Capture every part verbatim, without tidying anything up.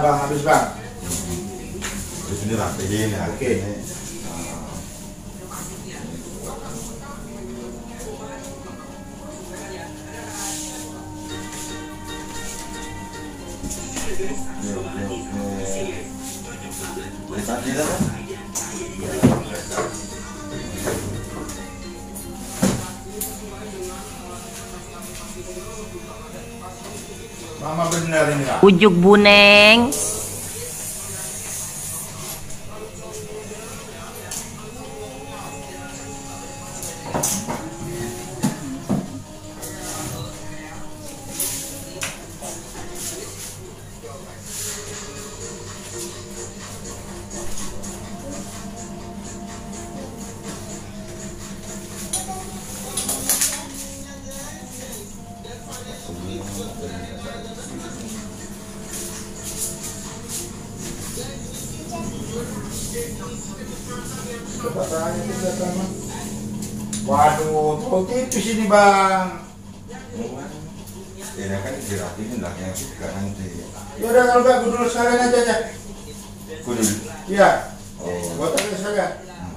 bang, habis bang. Di sini rapiin ya. Oke. Ini, Oke, oke, oke. Tadi lah kan? Mama bener ini kak. Ujuk buneng. Coba tanya juga sama. Waduh, terlalu tipis ini bang. Ini kan dirapiin lah yang suka nanti. Yaudah kalau nggak, gue dulu sekalian aja aja. Kudu. Iya. Oh. Buat aja sekalian.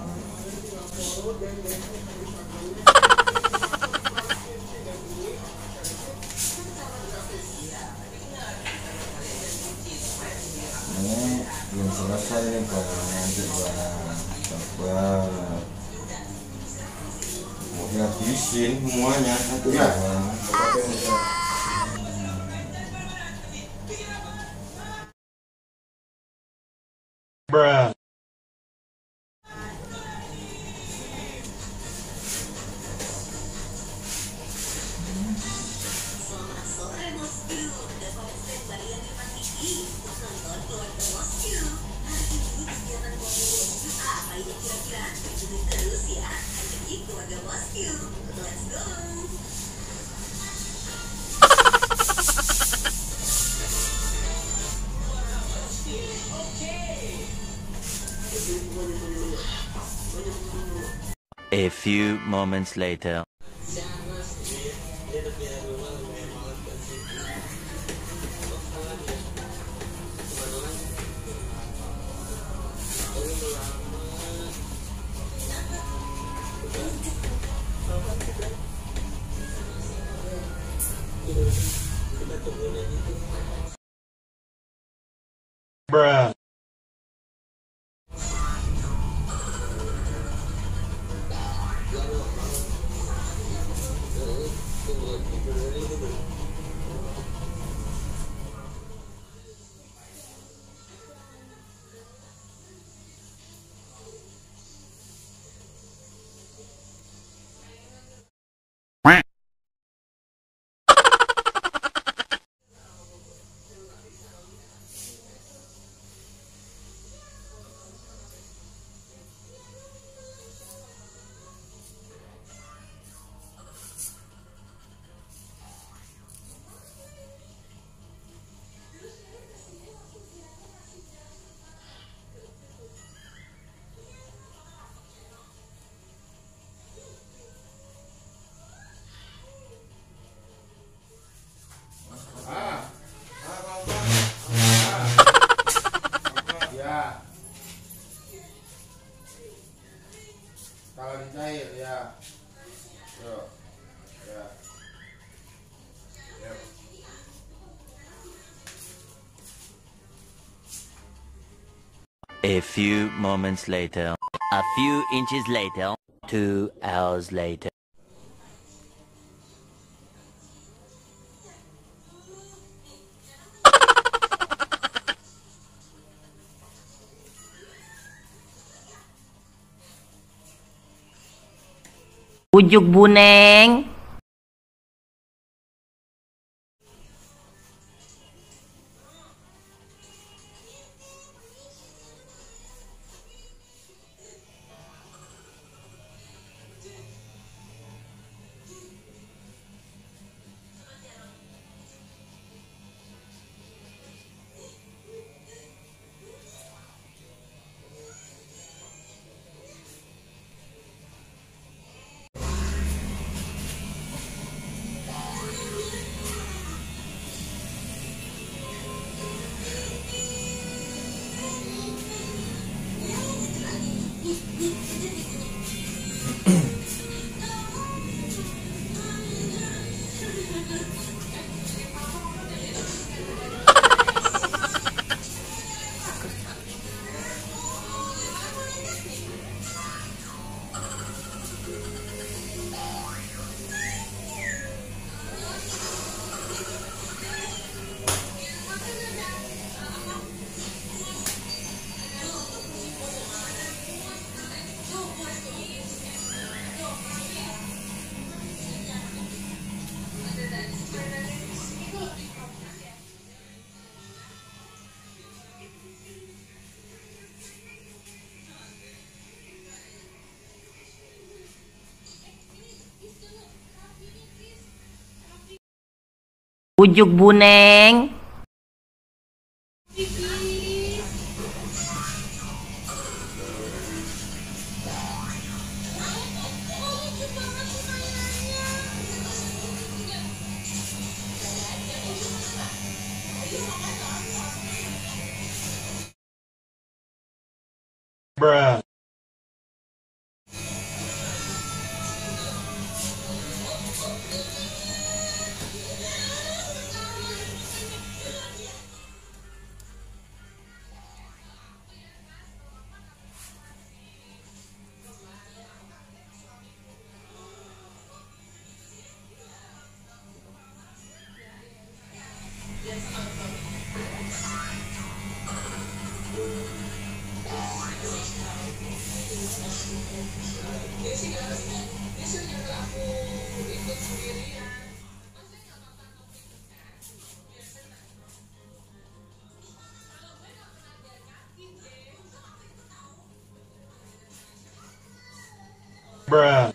Ini belum selesai nih kalau nanti bang. Sabar. Mau dihabisin semuanya nanti Iya. bang. Bruh. A few moments later. Bruh. Kalau dicair ya. Yo. Ya. Yo. A few moments later. A few inches later. Two hours later. Ujuk buneng. Ujuk buneng. Bruh. Bruh.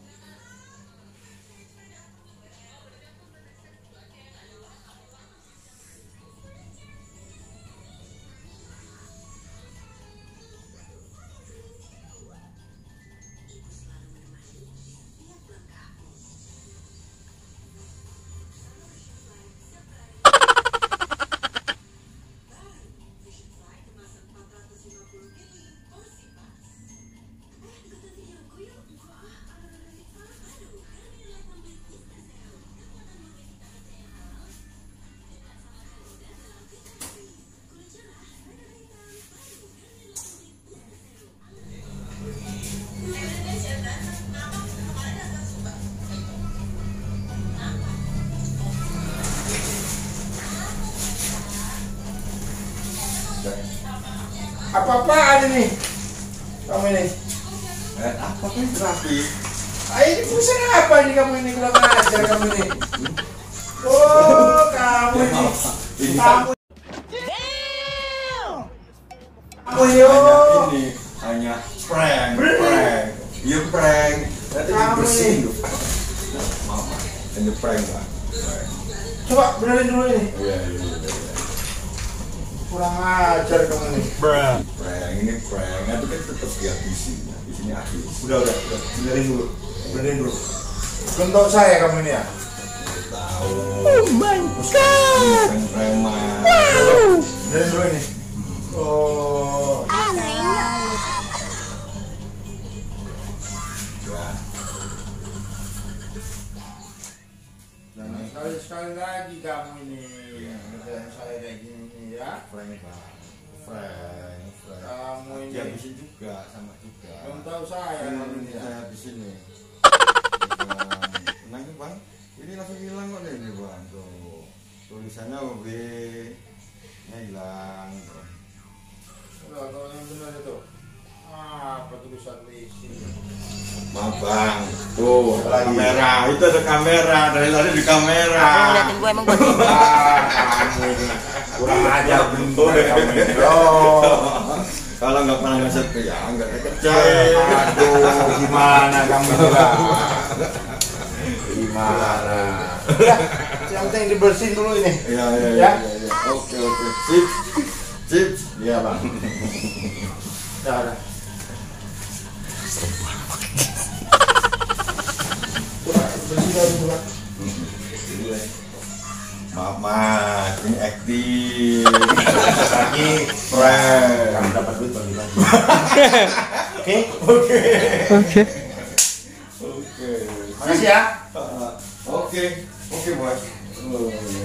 Apa-apaan ini? Kamu ini? Eh, apa kan terapi? Ah, ini perusahaan apa ini kamu ini? Kurang ajar kamu ini. Oh, kamu ini. Ini Kamu. Kamu hanya yo. ini hanya prank, Bener. prank. Iya prank. Nanti Kamu dibersihin ini. tuh. Mama, ini prank lah. Prank. Coba benerin dulu ini. Iya, iya, iya. iya. Kurang ajar kamu ini. Bruh. Prank, ini prank. Nanti kan tetap dihabisin. Di sini habis. Udah, udah, udah. Benerin dulu. Benerin dulu. Bentuk saya kamu ini ya. Tahu. Oh my god. Prank preman. Benerin dulu ini. Oh. Ya. Jangan sekali-sekali lagi kamu ini. Ngerjain saya kayak gini ya. Prank bang. Prank. Prank. Kamu ini. Dihabisin juga, sama juga. Belum tahu saya Yang kamu ini ya. saya habisin nih. Tenang ya bang. Ini langsung hilang kok nih ini bang. Tuh. Tulisannya O B. Nya hilang. Tuh. Udah, kalau yang benar itu. Ah, apa tulisan lisi? Maaf bang. Tuh, ada Lagi. kamera. Itu ada kamera. Dari tadi di kamera. Apa yang ngeliatin gue emang gue? Ah, kamu ini. Kurang ajar bentuk kamu ini. Oh. Kalau nggak pernah ngeset ya nggak kerja. Aduh, gimana kamu juga? Gimana? Ya, yang penting dibersihin dulu ini. Iya iya iya. Ya? iya, iya. Oke oke. Sip. Sip. Iya bang. Ya udah. Bersih dulu bang. Maaf mas, ini acting. Lagi. Prank. Kamu dapat duit bagi bagi. Oke. Oke. Oke. Oke. Makasih ya. Oke. Oke bos. Oh.